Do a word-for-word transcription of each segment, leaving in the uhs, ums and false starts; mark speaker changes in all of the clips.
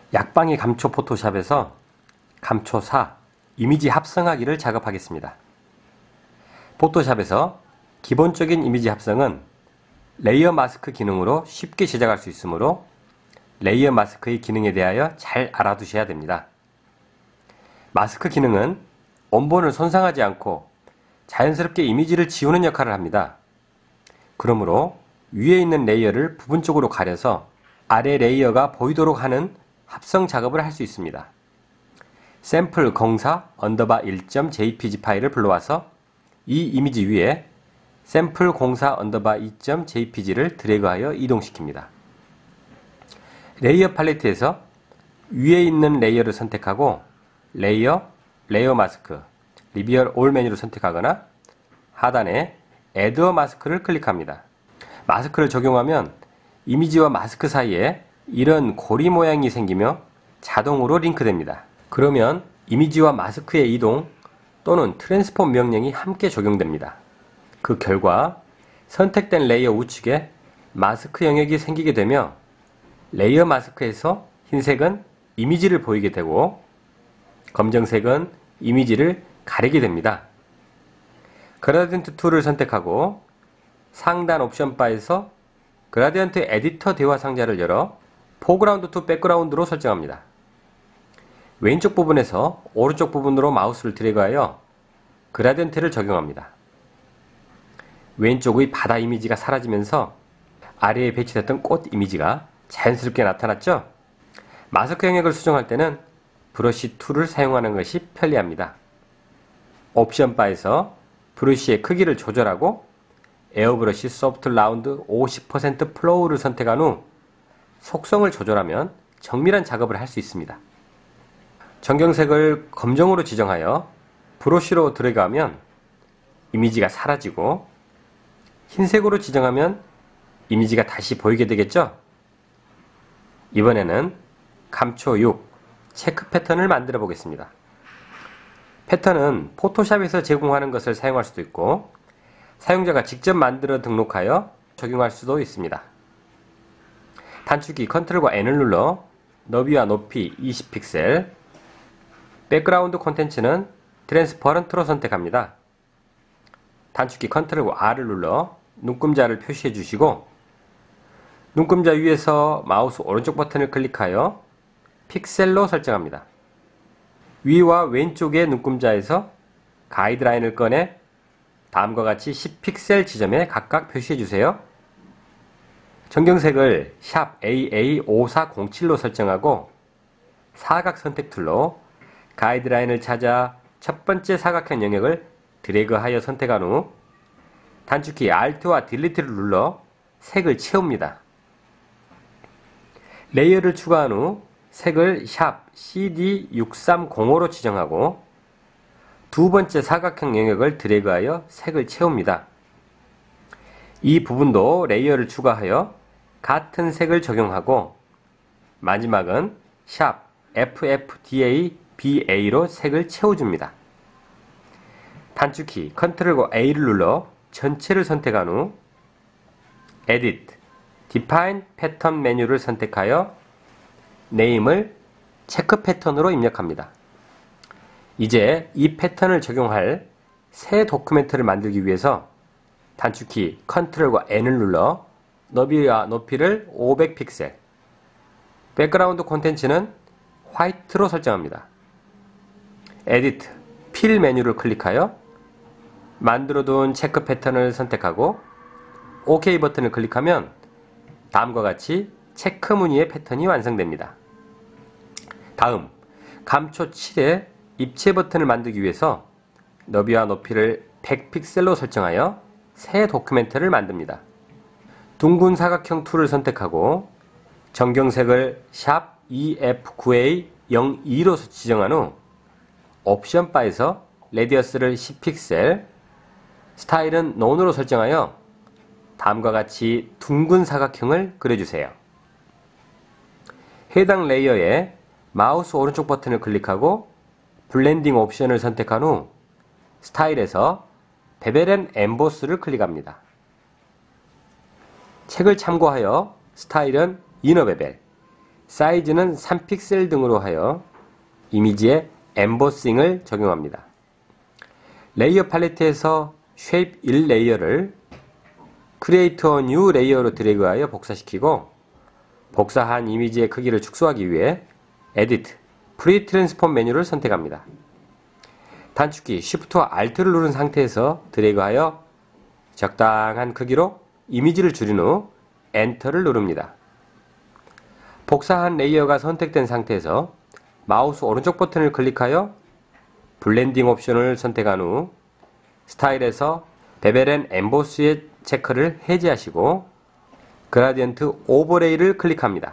Speaker 1: 약방의 감초 포토샵에서 감초 사 이미지 합성하기를 작업하겠습니다. 포토샵에서 기본적인 이미지 합성은 레이어 마스크 기능으로 쉽게 제작할 수 있으므로 레이어 마스크의 기능에 대하여 잘 알아두셔야 됩니다. 마스크 기능은 원본을 손상하지 않고 자연스럽게 이미지를 지우는 역할을 합니다. 그러므로 위에 있는 레이어를 부분적으로 가려서 아래 레이어가 보이도록 하는 합성 작업을 할 수 있습니다. 샘플 공사 언더바 일 점 제이피지 파일을 불러와서 이 이미지 위에 샘플 공사 언더바 이 점 제이피지를 드래그하여 이동시킵니다. 레이어 팔레트에서 위에 있는 레이어를 선택하고 레이어, 레이어 마스크, 리비얼 올 메뉴를 선택하거나 하단에 Add a 마스크를 클릭합니다. 마스크를 적용하면 이미지와 마스크 사이에 이런 고리 모양이 생기며 자동으로 링크됩니다. 그러면 이미지와 마스크의 이동 또는 트랜스폼 명령이 함께 적용됩니다. 그 결과 선택된 레이어 우측에 마스크 영역이 생기게 되며 레이어 마스크에서 흰색은 이미지를 보이게 되고 검정색은 이미지를 가리게 됩니다. 그라디언트 툴을 선택하고 상단 옵션 바에서 그라디언트 에디터 대화 상자를 열어 포그라운드 투 백그라운드로 설정합니다. 왼쪽 부분에서 오른쪽 부분으로 마우스를 드래그하여 그라디언트를 적용합니다. 왼쪽의 바다 이미지가 사라지면서 아래에 배치됐던 꽃 이미지가 자연스럽게 나타났죠? 마스크 영역을 수정할 때는 브러쉬 툴을 사용하는 것이 편리합니다. 옵션 바에서 브러쉬의 크기를 조절하고 에어브러쉬 소프트 라운드 오십 퍼센트 플로우를 선택한 후 속성을 조절하면 정밀한 작업을 할 수 있습니다. 정경색을 검정으로 지정하여 브러쉬로 드래그하면 이미지가 사라지고 흰색으로 지정하면 이미지가 다시 보이게 되겠죠? 이번에는 감초 육 체크 패턴을 만들어 보겠습니다. 패턴은 포토샵에서 제공하는 것을 사용할 수도 있고 사용자가 직접 만들어 등록하여 적용할 수도 있습니다. 단축키 컨트롤과 N을 눌러 너비와 높이 이십 픽셀, 백그라운드 콘텐츠는 트랜스퍼런트로 선택합니다. 단축키 컨트롤과 R을 눌러 눈금자를 표시해 주시고 눈금자 위에서 마우스 오른쪽 버튼을 클릭하여 픽셀로 설정합니다. 위와 왼쪽의 눈금자에서 가이드라인을 꺼내 다음과 같이 십 픽셀 지점에 각각 표시해 주세요. 정경색을 샵 에이에이 오사공칠로 설정하고 사각 선택 툴로 가이드라인을 찾아 첫 번째 사각형 영역을 드래그하여 선택한 후 단축키 Alt와 딜리트를 눌러 색을 채웁니다. 레이어를 추가한 후 색을 샵 씨디 육삼공오로 지정하고 두 번째 사각형 영역을 드래그하여 색을 채웁니다. 이 부분도 레이어를 추가하여 같은 색을 적용하고 마지막은 샵 에프에프디에이 비에이로 색을 채워줍니다. 단축키 컨트롤과 A를 눌러 전체를 선택한 후 Edit, Define Pattern 메뉴를 선택하여 네임을 체크 패턴으로 입력합니다. 이제 이 패턴을 적용할 새 도큐멘트를 만들기 위해서 단축키 컨트롤과 N을 눌러 너비와 높이를 오백 픽셀, 백그라운드 콘텐츠는 화이트로 설정합니다. 에디트, 필 메뉴를 클릭하여 만들어둔 체크 패턴을 선택하고 OK 버튼을 클릭하면 다음과 같이 체크 무늬의 패턴이 완성됩니다. 다음, 감초 칠에 입체 버튼을 만들기 위해서 너비와 높이를 백 픽셀로 설정하여 새 도큐멘트를 만듭니다. 둥근 사각형 툴을 선택하고 정경색을 샵 이에프 구에이 영이로 지정한 후 옵션 바에서 레디어스를 십 픽셀, 스타일은 논으로 설정하여 다음과 같이 둥근 사각형을 그려주세요. 해당 레이어에 마우스 오른쪽 버튼을 클릭하고 블렌딩 옵션을 선택한 후 스타일에서 베벨 앤 엠보스를 클릭합니다. 책을 참고하여 스타일은 이너 베벨, 사이즈는 삼 픽셀 등으로 하여 이미지에 엠보싱을 적용합니다. 레이어 팔레트에서 쉐입 일 레이어를 Create a New 레이어로 드래그하여 복사시키고 복사한 이미지의 크기를 축소하기 위해 Edit, Pre-Transform 메뉴를 선택합니다. 단축키 Shift와 Alt를 누른 상태에서 드래그하여 적당한 크기로 이미지를 줄인 후 엔터를 누릅니다. 복사한 레이어가 선택된 상태에서 마우스 오른쪽 버튼을 클릭하여 블렌딩 옵션을 선택한 후 스타일에서 베벨 앤 엠보스의 체크를 해제하시고 그라디언트 오버레이를 클릭합니다.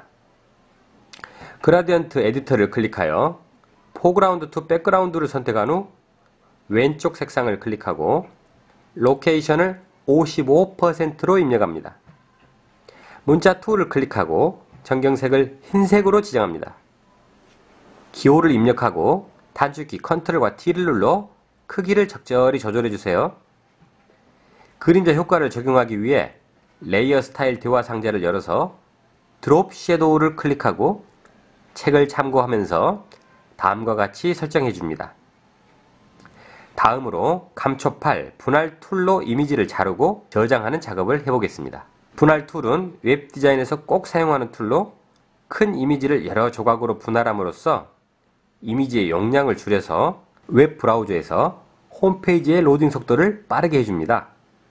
Speaker 1: 그라디언트 에디터를 클릭하여 포그라운드 투 백그라운드를 선택한 후 왼쪽 색상을 클릭하고 로케이션을 오십오 퍼센트로 입력합니다. 문자 툴을 클릭하고 전경색을 흰색으로 지정합니다. 기호를 입력하고 단축키 컨트롤과 T를 눌러 크기를 적절히 조절해주세요. 그림자 효과를 적용하기 위해 레이어 스타일 대화 상자를 열어서 드롭 섀도우를 클릭하고 책을 참고하면서 다음과 같이 설정해줍니다. 다음으로 감초 팔 분할 툴로 이미지를 자르고 저장하는 작업을 해보겠습니다. 분할 툴은 웹 디자인에서 꼭 사용하는 툴로 큰 이미지를 여러 조각으로 분할함으로써 이미지의 용량을 줄여서 웹 브라우저에서 홈페이지의 로딩 속도를 빠르게 해줍니다.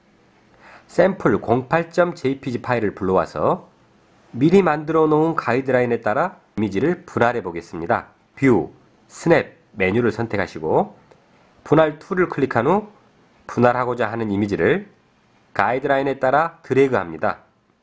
Speaker 1: 샘플 공팔 점 제이피지 파일을 불러와서 미리 만들어 놓은 가이드라인에 따라 이미지를 분할해 보겠습니다. 뷰, 스냅 메뉴를 선택하시고 분할 툴을 클릭한 후 분할하고자 하는 이미지를 가이드라인에 따라 드래그합니다.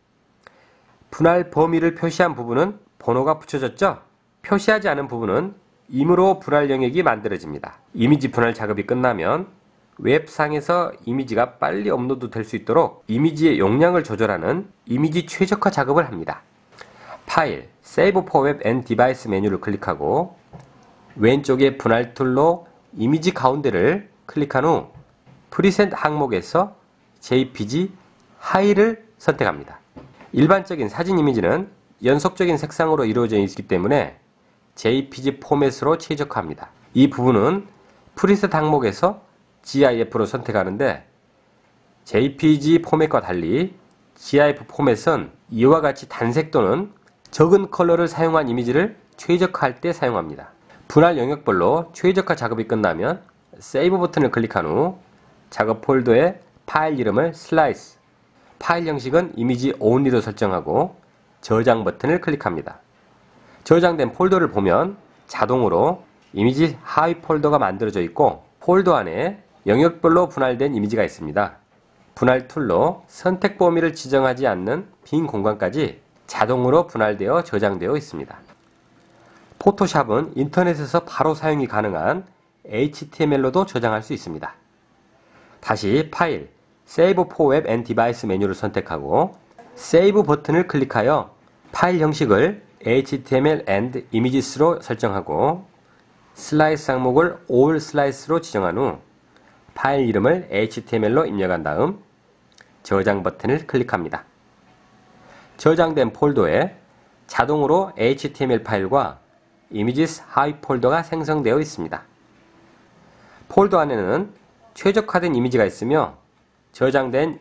Speaker 1: 분할 범위를 표시한 부분은 번호가 붙여졌죠? 표시하지 않은 부분은 임의로 분할 영역이 만들어집니다. 이미지 분할 작업이 끝나면 웹상에서 이미지가 빨리 업로드 될 수 있도록 이미지의 용량을 조절하는 이미지 최적화 작업을 합니다. 파일, Save for Web and Device 메뉴를 클릭하고 왼쪽의 분할 툴로 이미지 가운데를 클릭한 후 프리셋 항목에서 제이피지 하이를 선택합니다. 일반적인 사진 이미지는 연속적인 색상으로 이루어져 있기 때문에 제이피지 포맷으로 최적화합니다. 이 부분은 프리셋 항목에서 지아이에프로 선택하는데 제이피지 포맷과 달리 지아이에프 포맷은 이와 같이 단색 또는 적은 컬러를 사용한 이미지를 최적화할 때 사용합니다. 분할 영역별로 최적화 작업이 끝나면 세이브 버튼을 클릭한 후 작업 폴더에 파일 이름을 슬라이스, 파일 형식은 이미지 only로 설정하고 저장 버튼을 클릭합니다. 저장된 폴더를 보면 자동으로 이미지 하위 폴더가 만들어져 있고 폴더 안에 영역별로 분할된 이미지가 있습니다. 분할 툴로 선택 범위를 지정하지 않는 빈 공간까지 자동으로 분할되어 저장되어 있습니다. 포토샵은 인터넷에서 바로 사용이 가능한 에이치티엠엘로도 저장할 수 있습니다. 다시 파일, Save for Web and Device 메뉴를 선택하고 Save 버튼을 클릭하여 파일 형식을 에이치티엠엘 and Images로 설정하고 슬라이스 항목을 All Slice로 지정한 후 파일 이름을 에이치티엠엘로 입력한 다음 저장 버튼을 클릭합니다. 저장된 폴더에 자동으로 에이치티엠엘 파일과 Images 하위 폴더가 생성되어 있습니다. 폴더 안에는 최적화된 이미지가 있으며 저장된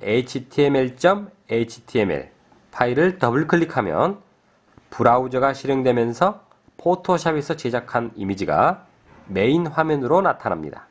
Speaker 1: 에이치티엠엘.html 파일을 더블 클릭하면 브라우저가 실행되면서 포토샵에서 제작한 이미지가 메인 화면으로 나타납니다.